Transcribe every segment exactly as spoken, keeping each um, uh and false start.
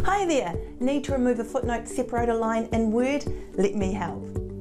Hi there! Need to remove a footnote separator line in Word? Let me help.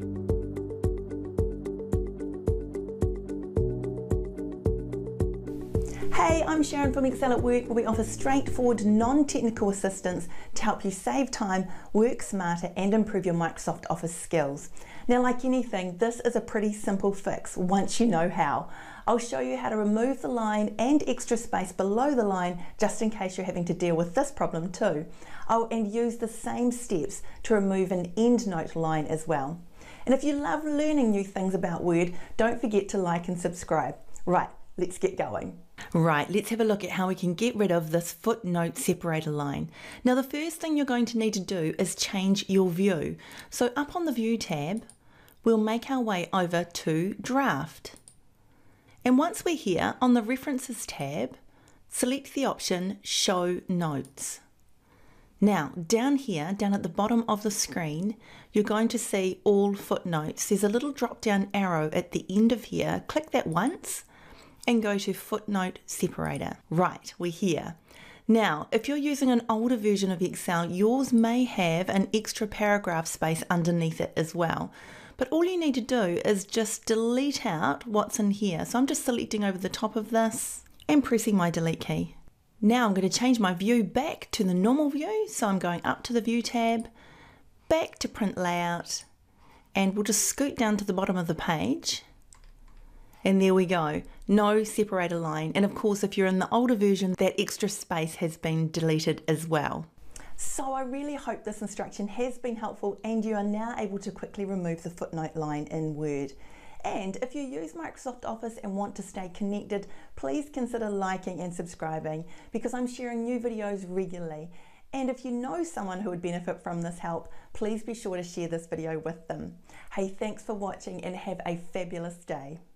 Hey, I'm Sharon from Excel at Work, where we offer straightforward, non-technical assistance to help you save time, work smarter, and improve your Microsoft Office skills. Now, like anything, this is a pretty simple fix once you know how. I'll show you how to remove the line and extra space below the line, just in case you're having to deal with this problem too. Oh, and use the same steps to remove an Endnote line as well. And if you love learning new things about Word, don't forget to like and subscribe. Right, let's get going. Right, let's have a look at how we can get rid of this footnote separator line. Now, the first thing you're going to need to do is change your view. So up on the View tab, we'll make our way over to Draft. And once we're here, on the References tab, select the option Show Notes. Now, down here, down at the bottom of the screen, you're going to see All Footnotes. There's a little drop-down arrow at the end of here. Click that once and go to Footnote Separator. Right, we're here. Now, if you're using an older version of Excel, yours may have an extra paragraph space underneath it as well. But all you need to do is just delete out what's in here. So I'm just selecting over the top of this and pressing my delete key. Now I'm going to change my view back to the normal view. So I'm going up to the View tab, back to Print Layout, and we'll just scoot down to the bottom of the page. And there we go, no separator line. And of course, if you're in the older version, that extra space has been deleted as well. So I really hope this instruction has been helpful and you are now able to quickly remove the footnote line in Word. And if you use Microsoft Office and want to stay connected, please consider liking and subscribing, because I'm sharing new videos regularly. And if you know someone who would benefit from this help, please be sure to share this video with them. Hey, thanks for watching and have a fabulous day.